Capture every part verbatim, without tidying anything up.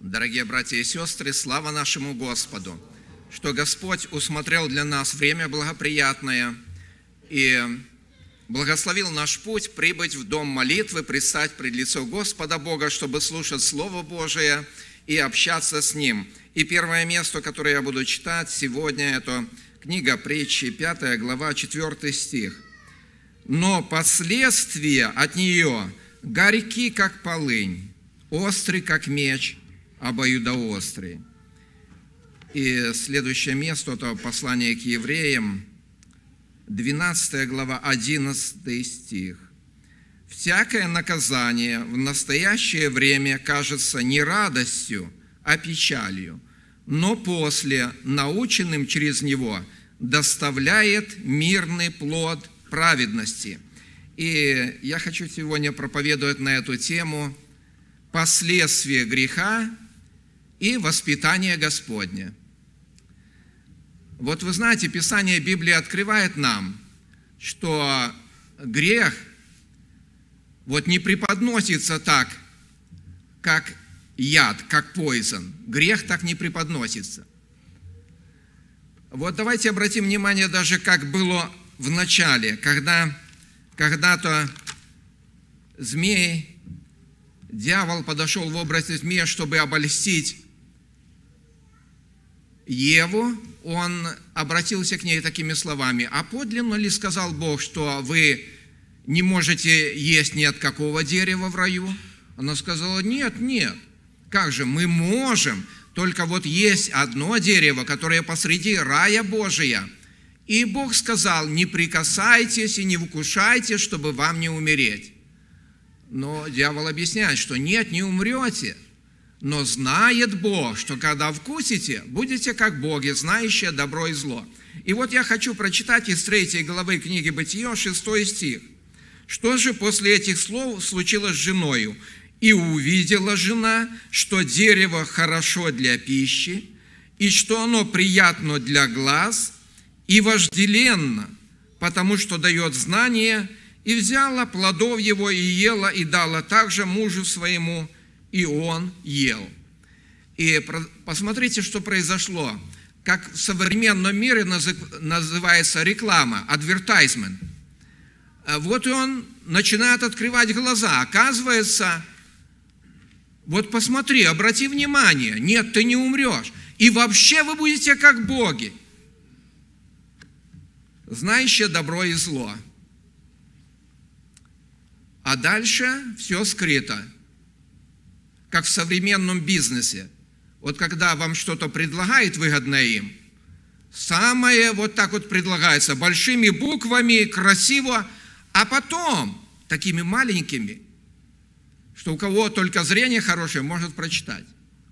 Дорогие братья и сестры, слава нашему Господу, что Господь усмотрел для нас время благоприятное и благословил наш путь прибыть в дом молитвы, предстать пред лицо Господа Бога, чтобы слушать Слово Божие и общаться с Ним. И первое место, которое я буду читать сегодня, это книга Притчи, пятая глава, четвёртый стих. «Но последствия от нее горьки, как полынь, острый, как меч, обоюдоострый». И следующее место, это послание к евреям, двенадцатая глава, одиннадцатый стих. «Всякое наказание в настоящее время кажется не радостью, а печалью, но после, наученным через него, доставляет мирный плод праведности». И я хочу сегодня проповедовать на эту тему «Последствия греха и воспитание Господне». Вот вы знаете, Писание Библии открывает нам, что грех вот не преподносится так, как яд, как poison. Грех так не преподносится. Вот давайте обратим внимание даже, как было в начале, когда когда-то змей, дьявол подошел в образе змея, чтобы обольстить Еву, он обратился к ней такими словами: «А подлинно ли сказал Бог, что вы не можете есть ни от какого дерева в раю?» Она сказала: «Нет, нет. Как же, мы можем, только вот есть одно дерево, которое посреди рая Божия. И Бог сказал: не прикасайтесь и не вкушайте, чтобы вам не умереть». Но дьявол объясняет, что нет, не умрете. Но знает Бог, что когда вкусите, будете как боги, знающие добро и зло. И вот я хочу прочитать из третьей главы книги Бытие, шестой стих. «Что же после этих слов случилось с женою? И увидела жена, что дерево хорошо для пищи, и что оно приятно для глаз, и вожделенно, потому что дает знание, и взяла плодов его, и ела, и дала также мужу своему, и он ел». И посмотрите, что произошло. Как в современном мире называется реклама, advertisement. Вот и он начинает открывать глаза. Оказывается, вот посмотри, обрати внимание, нет, ты не умрешь. И вообще вы будете как боги, знающие добро и зло. А дальше все скрыто. Как в современном бизнесе. Вот когда вам что-то предлагает выгодное им, самое вот так вот предлагается, большими буквами, красиво, а потом такими маленькими, что у кого только зрение хорошее, может прочитать.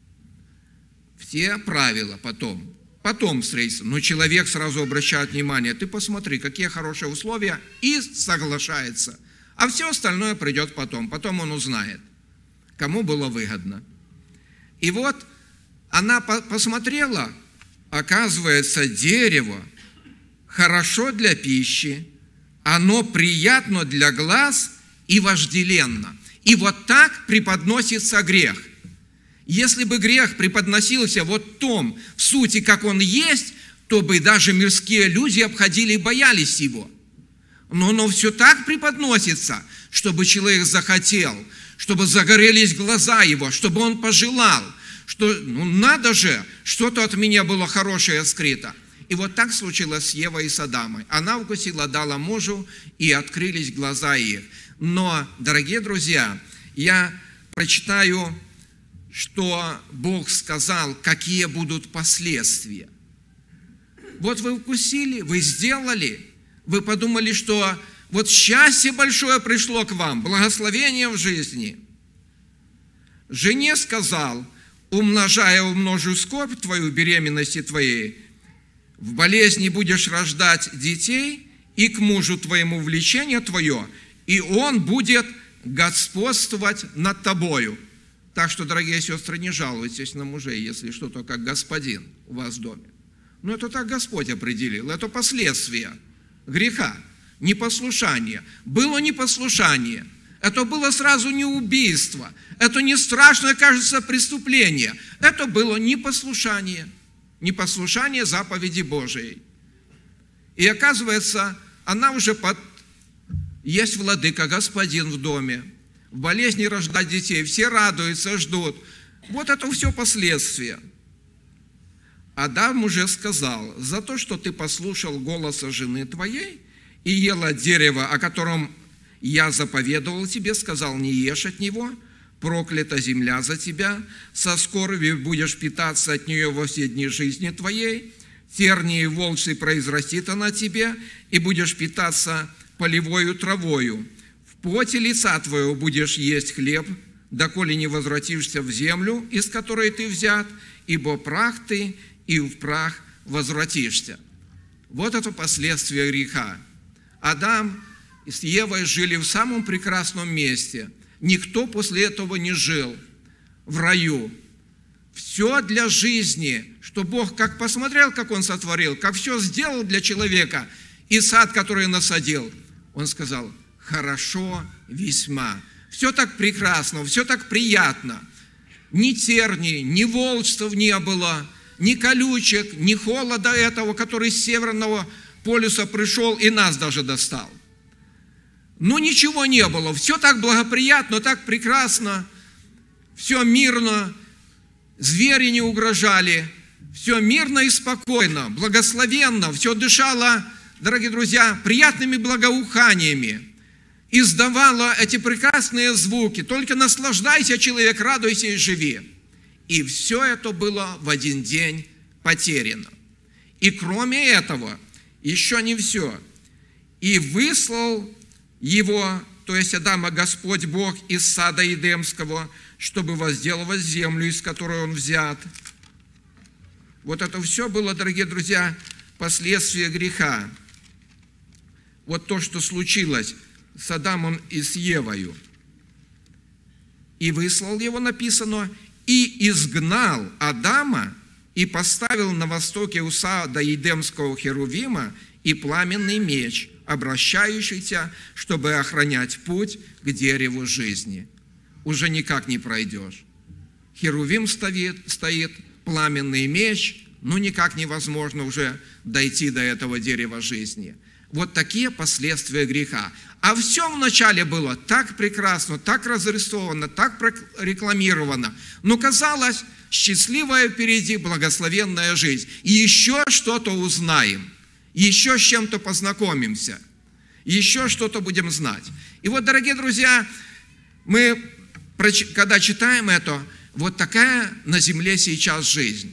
Все правила потом. Потом встретится. Но человек сразу обращает внимание: ты посмотри, какие хорошие условия, и соглашается. А все остальное придет потом. Потом он узнает, кому было выгодно. И вот она посмотрела, оказывается, дерево хорошо для пищи, оно приятно для глаз и вожделенно. И вот так преподносится грех. Если бы грех преподносился вот в том, в сути, как он есть, то бы даже мирские люди обходили и боялись его. Но оно все так преподносится, чтобы человек захотел, чтобы загорелись глаза его, чтобы он пожелал, что, ну надо же, что-то от меня было хорошее скрыто. И вот так случилось с Евой и с Адамом. Она вкусила, дала мужу, и открылись глаза их. Но, дорогие друзья, я прочитаю, что Бог сказал, какие будут последствия. Вот вы вкусили, вы сделали, вы подумали, что вот счастье большое пришло к вам, благословение в жизни. Жене сказал: умножая умножу скорбь твою, беременности твоей, в болезни будешь рождать детей, и к мужу твоему влечение твое, и он будет господствовать над тобою. Так что, дорогие сестры, не жалуйтесь на мужей, если что-то как господин у вас в доме. Но это так Господь определил, это последствия греха, непослушания. Было непослушание, Это было сразу не убийство. Это не страшное, кажется, преступление. Это было непослушание. Непослушание заповеди Божией. И оказывается, она уже под... Есть владыка, господин в доме. В болезни рождать детей. Все радуются, ждут. Вот это все последствия. Адам уже сказал: за то, что ты послушал голоса жены твоей и ел от дерева, о котором я заповедовал тебе, сказал, не ешь от него, проклята земля за тебя, со скорбью будешь питаться от нее во все дни жизни твоей, тернии и волчьи произрастит она тебе, и будешь питаться полевою травою. В поте лица твоего будешь есть хлеб, доколе не возвратишься в землю, из которой ты взят, ибо прах ты, и в прах возвратишься. Вот это последствия греха. Адам с Евой жили в самом прекрасном месте. Никто после этого не жил в раю. Все для жизни, что Бог как посмотрел, как Он сотворил, как все сделал для человека, и сад, который насадил, Он сказал: хорошо весьма. Все так прекрасно, все так приятно. Ни терний, ни волчцев не было, ни колючек, ни холода этого, который с северного полюса пришел и нас даже достал. Ну, ничего не было. Все так благоприятно, так прекрасно, все мирно, звери не угрожали, все мирно и спокойно, благословенно, все дышало, дорогие друзья, приятными благоуханиями, издавало эти прекрасные звуки. Только наслаждайся, человек, радуйся и живи. И все это было в один день потеряно. И кроме этого, еще не все. И выслал его, то есть Адама, Господь Бог из сада Едемского, чтобы возделывать землю, из которой он взят. Вот это все было, дорогие друзья, последствия греха. Вот то, что случилось с Адамом и с Евою. И выслал его, написано, и изгнал Адама, и поставил на востоке у сада Едемского херувима и пламенный меч, обращающийся, чтобы охранять путь к дереву жизни. Уже никак не пройдешь. Херувим стоит, стоит, пламенный меч, ну никак невозможно уже дойти до этого дерева жизни. Вот такие последствия греха. А все вначале было так прекрасно, так разрисовано, так рекламировано. Но казалось, счастливая впереди благословенная жизнь. И еще что-то узнаем, еще с чем-то познакомимся, еще что-то будем знать. И вот, дорогие друзья, мы, когда читаем это, вот такая на земле сейчас жизнь.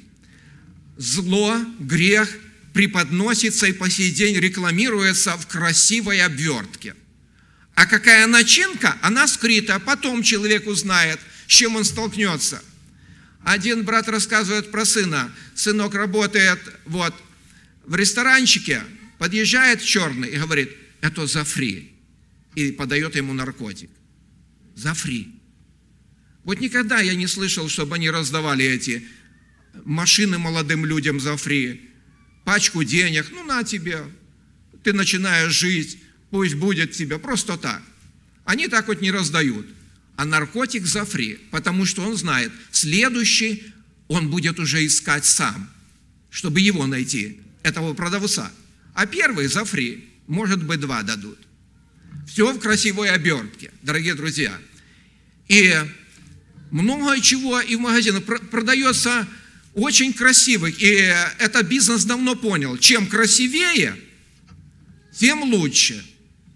Зло, грех преподносится и по сей день рекламируется в красивой обвертке. А какая начинка, она скрыта, потом человек узнает, с чем он столкнется. Один брат рассказывает про сына. Сынок работает вот, в ресторанчике, подъезжает черный и говорит: это за фри. И подает ему наркотик. За фри. Вот никогда я не слышал, чтобы они раздавали эти машины молодым людям за фри. Пачку денег, ну на тебе, ты начинаешь жить, пусть будет тебе, просто так. Они так вот не раздают. А наркотик за фри, потому что он знает, следующий он будет уже искать сам, чтобы его найти, этого продавца. А первый за фри, может быть, два дадут. Все в красивой обертке, дорогие друзья. И много чего и в магазинах продается очень красивых. И этот бизнес давно понял, чем красивее, тем лучше.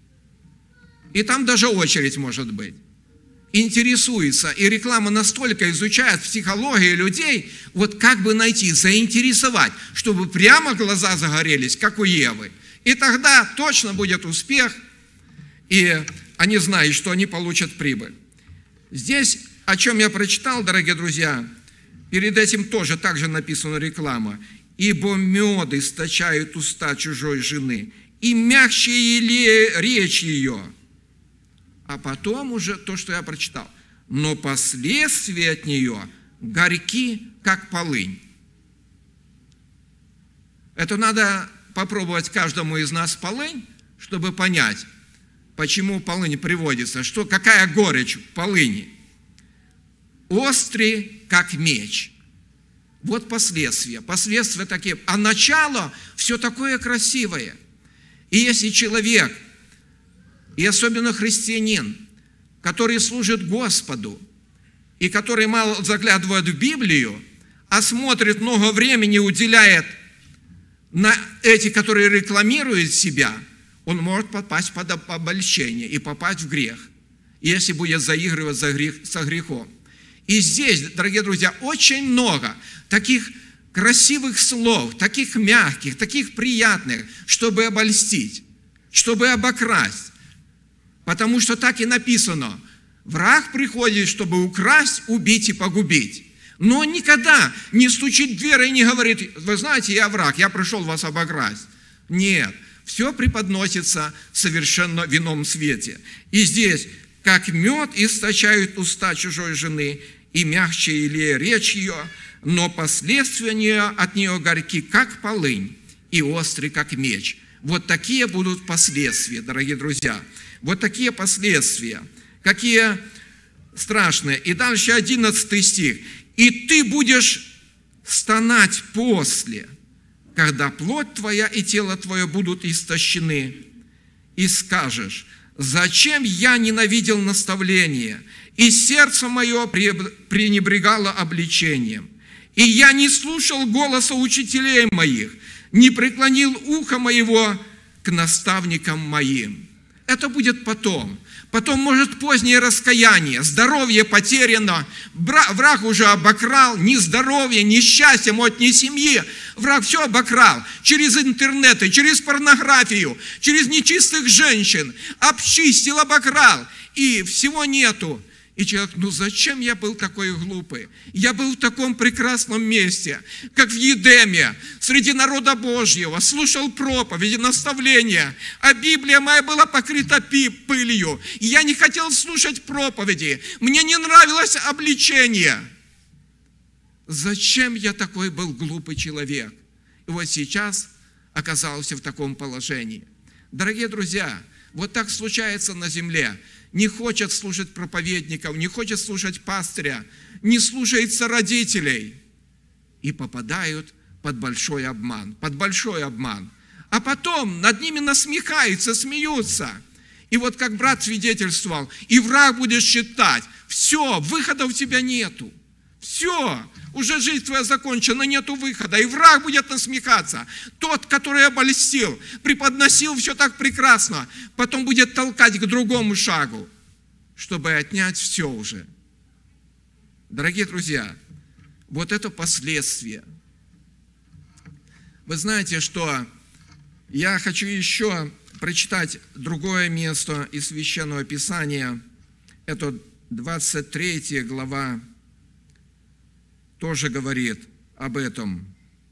И там даже очередь может быть. Интересуется. И реклама настолько изучает психологию людей, вот как бы найти, заинтересовать, чтобы прямо глаза загорелись, как у Евы. И тогда точно будет успех, и они знают, что они получат прибыль. Здесь, о чем я прочитал, дорогие друзья, перед этим тоже также написана реклама. «Ибо мед источают уста чужой жены, и мягче речь ее». А потом уже то, что я прочитал. «Но последствия от нее горьки, как полынь». Это надо попробовать каждому из нас полынь, чтобы понять, почему полынь приводится, что, какая горечь в полыни. Острый, как меч. Вот последствия. Последствия такие. А начало все такое красивое. И если человек, и особенно христианин, который служит Господу, и который мало заглядывает в Библию, а смотрит, много времени уделяет на эти, которые рекламируют себя, он может попасть под обольщение и попасть в грех, если будет заигрывать за грех, со грехом. И здесь, дорогие друзья, очень много таких красивых слов, таких мягких, таких приятных, чтобы обольстить, чтобы обокрасть. Потому что так и написано: враг приходит, чтобы украсть, убить и погубить. Но он никогда не стучит в дверь и не говорит: вы знаете, я враг, я пришел вас обокрасть. Нет, все преподносится совершенно в ином свете. И здесь, как мед источают уста чужой жены, и мягче или речь ее, но последствия от нее горьки, как полынь, и острый, как меч. Вот такие будут последствия, дорогие друзья. Вот такие последствия. Какие страшные. И дальше одиннадцатый стих. «И ты будешь стонать после, когда плоть твоя и тело твое будут истощены, и скажешь: зачем я ненавидел наставление, и сердце мое пренебрегало обличением, и я не слушал голоса учителей моих, не преклонил ухо моего к наставникам моим». Это будет потом. Потом, может, позднее раскаяние, здоровье потеряно, враг уже обокрал, ни здоровья, ни счастья, может, ни семьи. Враг все обокрал через интернеты, через порнографию, через нечистых женщин, обчистил, обокрал, и всего нету. И человек: ну зачем я был такой глупый? Я был в таком прекрасном месте, как в Едеме, среди народа Божьего, слушал проповеди, наставления, а Библия моя была покрыта пылью. И я не хотел слушать проповеди, мне не нравилось обличение. Зачем я такой был глупый человек? И вот сейчас оказался в таком положении. Дорогие друзья, вот так случается на земле. Не хочет слушать проповедников, не хочет слушать пастыря, не слушается родителей. И попадают под большой обман, под большой обман. А потом над ними насмехаются, смеются. И вот как брат свидетельствовал, и враг будет считать: все, выхода у тебя нету. Все, уже жизнь твоя закончена, нету выхода. И враг будет насмехаться. Тот, который обольстил, преподносил все так прекрасно, потом будет толкать к другому шагу, чтобы отнять все уже. Дорогие друзья, вот это последствия. Вы знаете, что я хочу еще прочитать другое место из Священного Писания. Это двадцать третья глава. Тоже говорит об этом.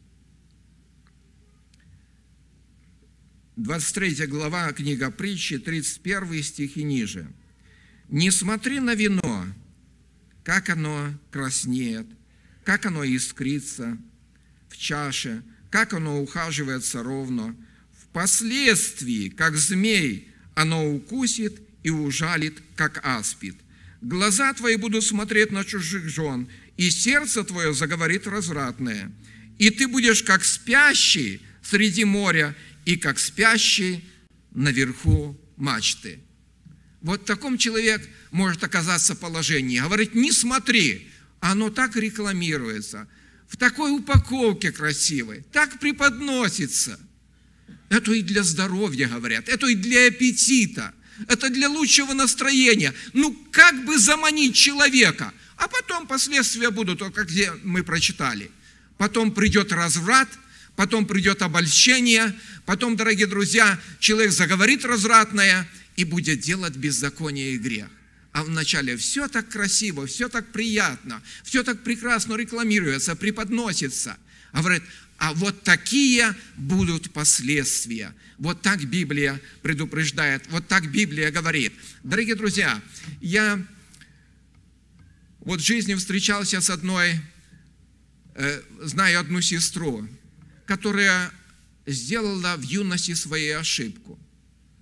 двадцать третья глава, книга Притчи, тридцать первый стих и ниже. «Не смотри на вино, как оно краснеет, как оно искрится в чаше, как оно ухаживается ровно. Впоследствии, как змей, оно укусит и ужалит, как аспид. Глаза твои будут смотреть на чужих жен, и сердце твое заговорит развратное. И ты будешь как спящий среди моря, и как спящий наверху мачты». Вот в таком человек может оказаться в положении. Говорит: не смотри, оно так рекламируется, в такой упаковке красивой, так преподносится. Это и для здоровья, говорят, это и для аппетита, это для лучшего настроения. Ну, как бы заманить человека? А потом последствия будут, как мы прочитали. Потом придет разврат, потом придет обольщение, потом, дорогие друзья, человек заговорит развратное и будет делать беззаконие и грех. А вначале все так красиво, все так приятно, все так прекрасно рекламируется, преподносится. А говорит: а вот такие будут последствия. Вот так Библия предупреждает, вот так Библия говорит. Дорогие друзья, я вот в жизни встречался с одной, э, знаю одну сестру, которая сделала в юности своей ошибку.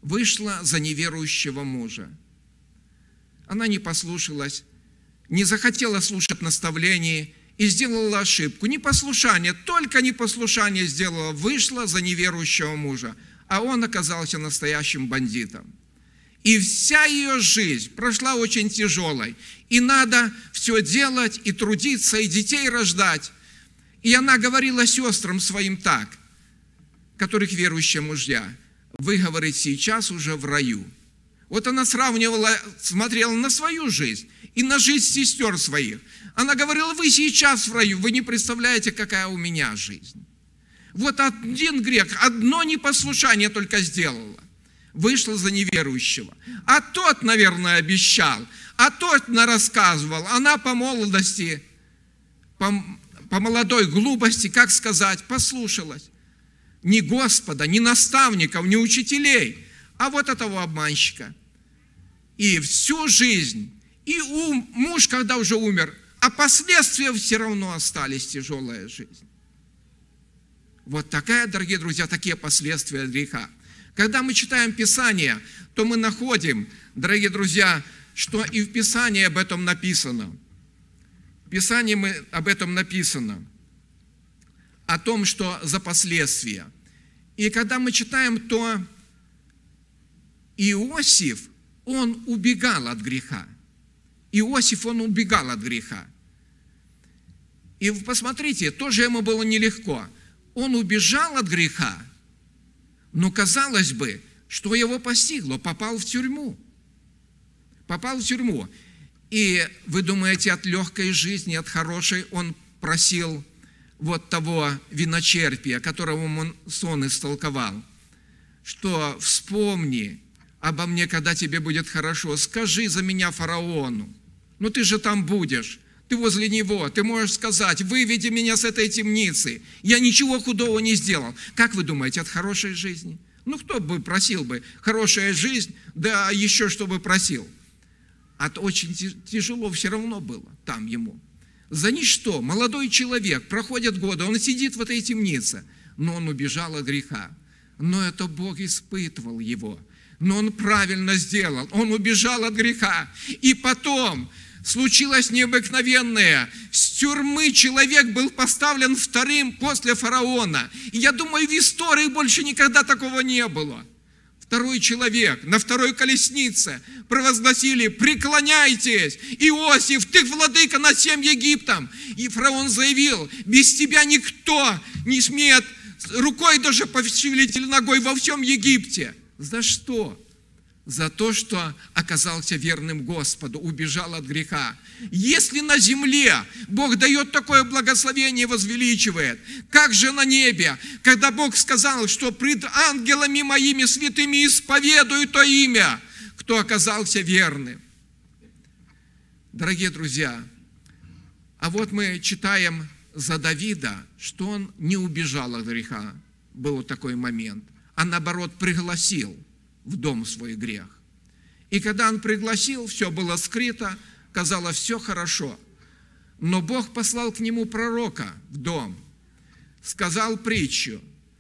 вышла за неверующего мужа. Она не послушалась, не захотела слушать наставлений и сделала ошибку. Непослушание, только непослушание сделала, вышла за неверующего мужа, а он оказался настоящим бандитом. И вся ее жизнь прошла очень тяжелой. И надо все делать, и трудиться, и детей рождать. И она говорила сестрам своим так, которых верующие мужья: вы, говорит, сейчас уже в раю. Вот она сравнивала, смотрела на свою жизнь и на жизнь сестер своих. Она говорила: вы сейчас в раю, вы не представляете, какая у меня жизнь. Вот один грех, одно непослушание только сделала. Вышла за неверующего. А тот, наверное, обещал, а тот нарассказывал. Она по молодости, по, по молодой глупости, как сказать, послушалась. Ни Господа, ни наставников, ни учителей, а вот этого обманщика. И всю жизнь, и ум, муж, когда уже умер, а последствия все равно остались, тяжелая жизнь. Вот такая, дорогие друзья, такие последствия греха. Когда мы читаем Писание, то мы находим, дорогие друзья, что и в Писании об этом написано. В Писании мы, об этом написано, о том, что за последствия. И когда мы читаем, то Иосиф, он убегал от греха. Иосиф, он убегал от греха. И посмотрите, тоже ему было нелегко. Он убежал от греха, но казалось бы, что его постигло, попал в тюрьму. Попал в тюрьму. И вы думаете, от легкой жизни, от хорошей он просил вот того виночерпия, которого он сон истолковал, что вспомни обо мне, когда тебе будет хорошо, скажи за меня фараону. Ну ты же там будешь, ты возле него, ты можешь сказать: выведи меня с этой темницы, я ничего худого не сделал. Как вы думаете, от хорошей жизни? Ну кто бы просил бы хорошая жизнь, да еще чтобы просил? От очень тяжело все равно было там ему. За ничто молодой человек, проходят годы, он сидит в этой темнице, но он убежал от греха. Но это Бог испытывал его. Но он правильно сделал, он убежал от греха. И потом случилось необыкновенное. С тюрьмы человек был поставлен вторым после фараона. И я думаю, в истории больше никогда такого не было. Второй человек на второй колеснице провозгласили: преклоняйтесь, Иосиф, ты владыка над всем Египтом. И фараон заявил: без тебя никто не смеет рукой даже пошевелить или ногой во всем Египте. За что? За то, что оказался верным Господу, убежал от греха. Если на земле Бог дает такое благословение и возвеличивает, как же на небе, когда Бог сказал, что пред ангелами моими святыми исповедую то имя, кто оказался верным. Дорогие друзья, а вот мы читаем за Давида, что он не убежал от греха. Был такой момент. А наоборот пригласил в дом свой грех. И когда он пригласил, все было скрыто, казалось, все хорошо. Но Бог послал к нему пророка в дом, сказал притчу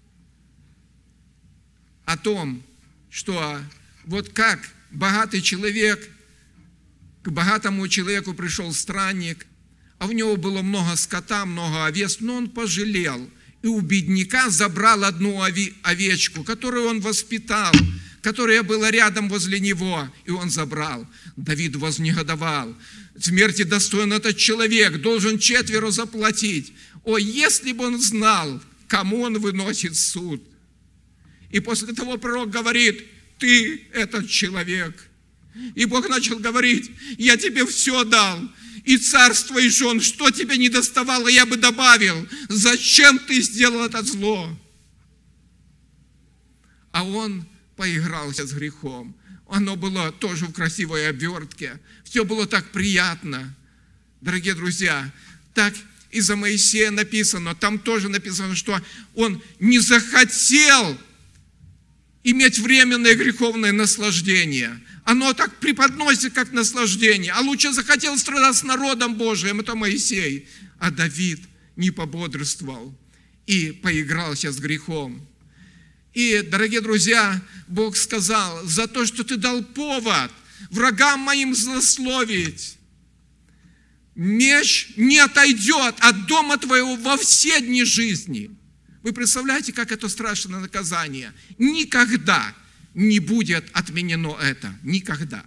о том, что вот как богатый человек, к богатому человеку пришел странник, а у него было много скота, много овец, но он пожалел. И у бедняка забрал одну овечку, которую он воспитал, которая была рядом возле него, и он забрал. Давид вознегодовал. Смерти достоин этот человек, должен четверо заплатить. О, если бы он знал, кому он выносит суд. И после того пророк говорит: ты этот человек. И Бог начал говорить: я тебе все дал. И царство, и жен, что тебе не доставало, я бы добавил. Зачем ты сделал это зло? А он поигрался с грехом. Оно было тоже в красивой обвертке. Все было так приятно. Дорогие друзья, так и за Моисея написано. Там тоже написано, что он не захотел иметь временное греховное наслаждение. Оно так преподносит, как наслаждение. А лучше захотел страдать с народом Божиим, это Моисей. А Давид не пободрствовал и поигрался с грехом. И, дорогие друзья, Бог сказал: за то, что ты дал повод врагам моим злословить, меч не отойдет от дома твоего во все дни жизни. Вы представляете, как это страшное наказание? Никогда не будет отменено это. Никогда.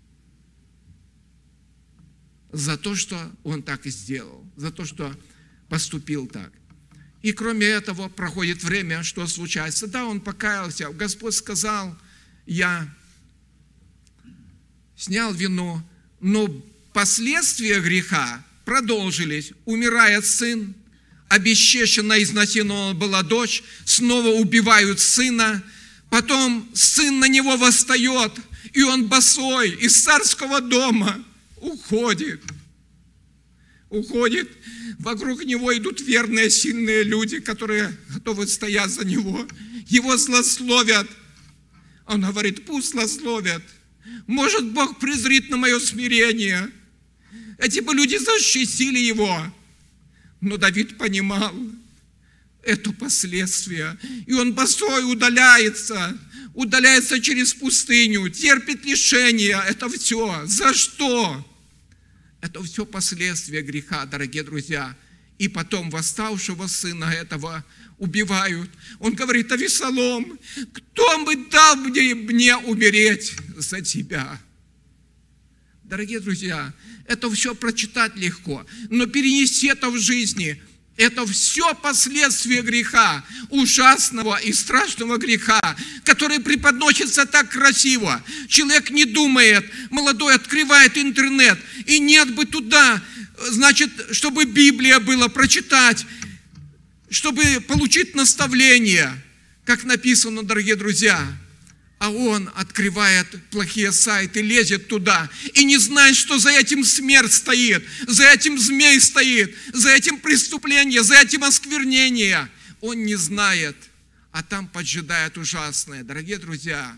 За то, что он так и сделал. За то, что поступил так. И кроме этого проходит время, что случается. Да, он покаялся. Господь сказал: я снял вину, но последствия греха продолжились. Умирает сын, обесчещена, изнасилована была дочь, снова убивают сына, потом сын на него восстает, и он босой из царского дома уходит. Уходит. Вокруг него идут верные, сильные люди, которые готовы стоять за него. Его злословят. Он говорит: пусть злословят. Может, Бог презрит на мое смирение. Эти бы люди защитили его. Но Давид понимал это последствия. И он босой удаляется. Удаляется через пустыню. Терпит лишения. Это все. За что? Это все последствия греха, дорогие друзья. И потом восставшего сына этого убивают. Он говорит: Авесолом, кто бы дал мне, мне умереть за тебя? Дорогие друзья, это все прочитать легко, но перенести это в жизни. Это все последствия греха, ужасного и страшного греха, который преподносится так красиво. Человек не думает, молодой открывает интернет, и нет бы туда, значит, чтобы Библия была, прочитать, чтобы получить наставление, как написано, дорогие друзья. А он открывает плохие сайты, лезет туда и не знает, что за этим смерть стоит, за этим змей стоит, за этим преступление, за этим осквернение. Он не знает, а там поджидает ужасное. Дорогие друзья,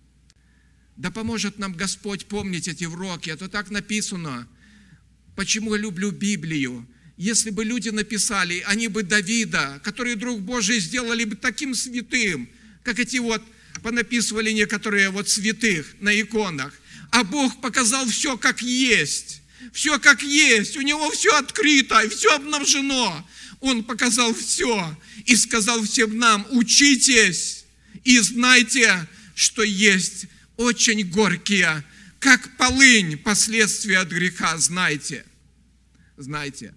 да поможет нам Господь помнить эти уроки. Это так написано. Почему я люблю Библию? Если бы люди написали, они бы Давида, который друг Божий, сделали бы таким святым, как эти вот понаписывали некоторые вот святых на иконах. А Бог показал все как есть. Все как есть. У Него все открыто, и все обнажено. Он показал все и сказал всем нам: учитесь и знайте, что есть очень горькие, как полынь, последствия от греха. Знайте. Знайте.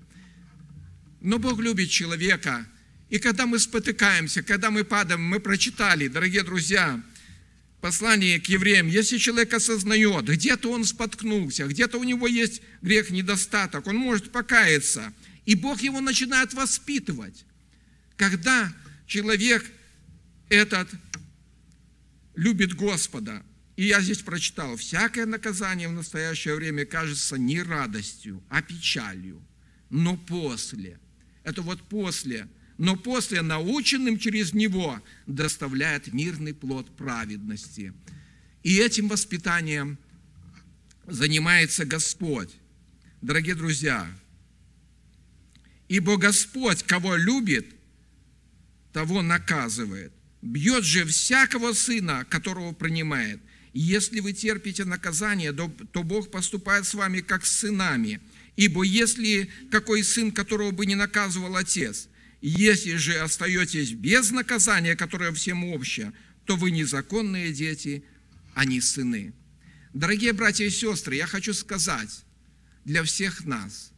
Но Бог любит человека. И когда мы спотыкаемся, когда мы падаем, мы прочитали, дорогие друзья, послание к евреям, если человек осознает, где-то он споткнулся, где-то у него есть грех, недостаток, он может покаяться, и Бог его начинает воспитывать. Когда человек этот любит Господа, и я здесь прочитал: всякое наказание в настоящее время кажется не радостью, а печалью, но после, это вот после, но после, наученным через него, доставляет мирный плод праведности. И этим воспитанием занимается Господь. Дорогие друзья, ибо Господь, кого любит, того наказывает. Бьет же всякого сына, которого принимает. Если вы терпите наказание, то Бог поступает с вами как с сынами. Ибо если какой сын, которого бы не наказывал отец, если же остаетесь без наказания, которое всем общее, то вы незаконные дети, а не сыны. Дорогие братья и сестры, я хочу сказать для всех нас: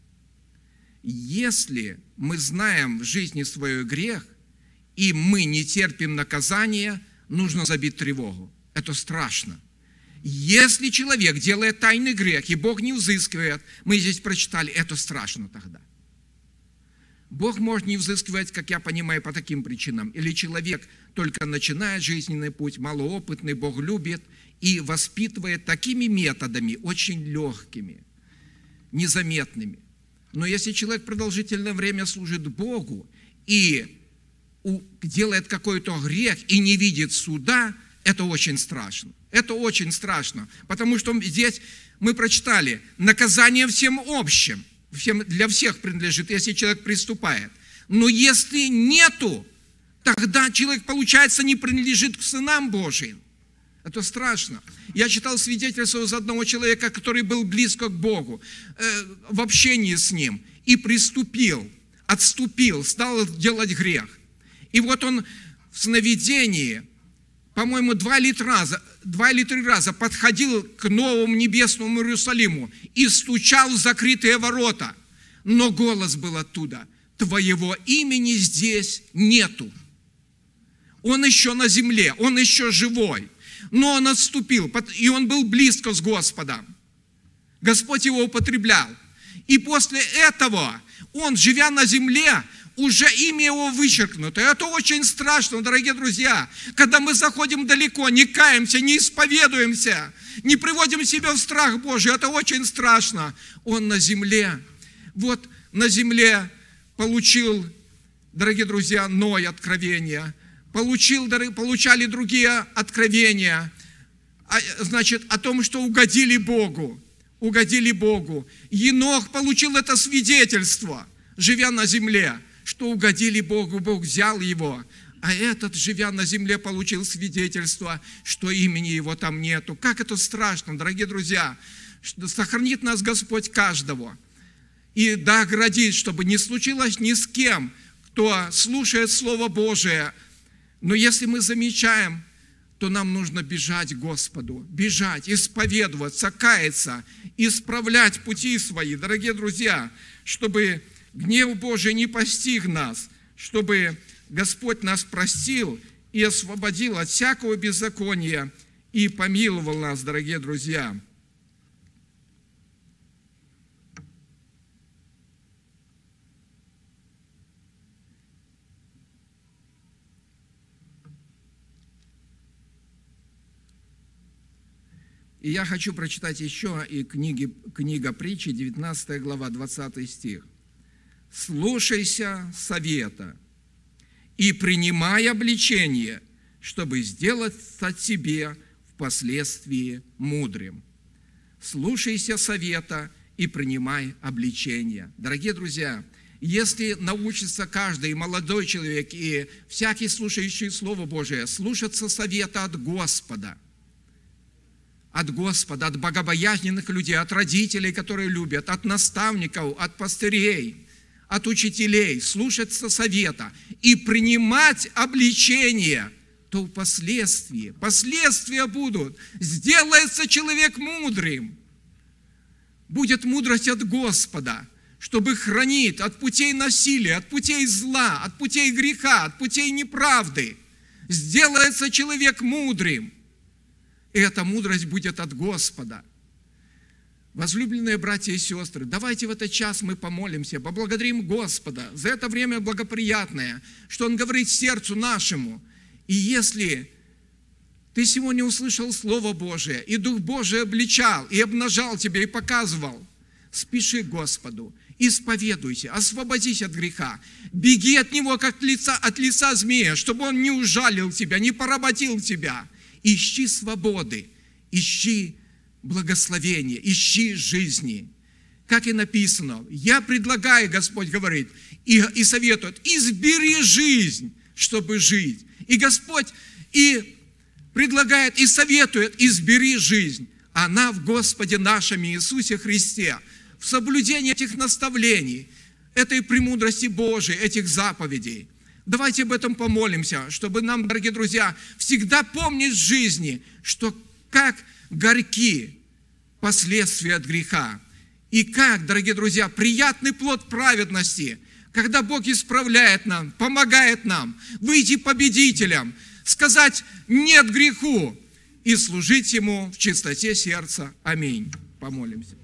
если мы знаем в жизни свой грех, и мы не терпим наказания, нужно забить тревогу. Это страшно. Если человек делает тайный грех, и Бог не взыскивает, мы здесь прочитали, это страшно тогда. Бог может не взыскивать, как я понимаю, по таким причинам. Или человек только начинает жизненный путь, малоопытный, Бог любит и воспитывает такими методами, очень легкими, незаметными. Но если человек продолжительное время служит Богу и делает какой-то грех и не видит суда, это очень страшно. Это очень страшно, потому что здесь мы прочитали: наказание всем общим. Всем, для всех принадлежит, если человек приступает. Но если нету Тогда человек, получается, не принадлежит к сынам Божьим. Это страшно. Я читал свидетельство из одного человека, который был близко к Богу, э, в общении с Ним, и приступил, отступил, стал делать грех. И вот он в сновидении, по-моему, два или три раза, два или три раза подходил к новому небесному Иерусалиму и стучал в закрытые ворота. Но голос был оттуда: «Твоего имени здесь нету». Он еще на земле, он еще живой. Но он отступил, и он был близко с Господом. Господь его употреблял. И после этого он, живя на земле, уже имя его вычеркнуто. Это очень страшно, дорогие друзья, когда мы заходим далеко, не каемся, не исповедуемся, не приводим себя в страх Божий. Это очень страшно. Он на земле. Вот на земле получил, дорогие друзья, Ной откровение. Получил, получали другие откровения, значит, о том, что угодили Богу. Угодили Богу. Енох получил это свидетельство, живя на земле, что угодили Богу, Бог взял его. А этот, живя на земле, получил свидетельство, что имени его там нету. Как это страшно, дорогие друзья. Сохранит нас Господь каждого. И да оградит, чтобы не случилось ни с кем, кто слушает Слово Божие. Но если мы замечаем, то нам нужно бежать к Господу, бежать, исповедоваться, каяться, исправлять пути свои, дорогие друзья, чтобы гнев Божий не постиг нас, чтобы Господь нас простил и освободил от всякого беззакония и помиловал нас, дорогие друзья. И я хочу прочитать еще и книги, книга притчи, девятнадцатая глава, двадцатый стих. «Слушайся совета и принимай обличение, чтобы сделать тебе впоследствии мудрым». Слушайся совета и принимай обличение. Дорогие друзья, если научится каждый, молодой человек и всякий слушающий Слово Божие, слушаться совета от Господа, от Господа, от богобоязненных людей, от родителей, которые любят, от наставников, от пастырей, от учителей, слушаться совета и принимать обличение, то впоследствии, последствия будут. Сделается человек мудрым. Будет мудрость от Господа, чтобы хранить от путей насилия, от путей зла, от путей греха, от путей неправды. Сделается человек мудрым. И эта мудрость будет от Господа. Возлюбленные братья и сестры, давайте в этот час мы помолимся, поблагодарим Господа за это время благоприятное, что Он говорит сердцу нашему. И если ты сегодня услышал Слово Божие, и Дух Божий обличал, и обнажал тебя, и показывал, спеши к Господу, исповедуйся, освободись от греха, беги от него, как от лица, от лица змея, чтобы он не ужалил тебя, не поработил тебя. Ищи свободы, ищи благословения, ищи жизни. Как и написано, я предлагаю, Господь говорит, и, и советует, избери жизнь, чтобы жить. И Господь и предлагает, и советует, избери жизнь. Она в Господе нашем Иисусе Христе, в соблюдении этих наставлений, этой премудрости Божией, этих заповедей. Давайте об этом помолимся, чтобы нам, дорогие друзья, всегда помнить в жизни, что как горьки последствия от греха, и как, дорогие друзья, приятный плод праведности, когда Бог исправляет нам, помогает нам выйти победителям, сказать «нет» греху и служить Ему в чистоте сердца. Аминь. Помолимся.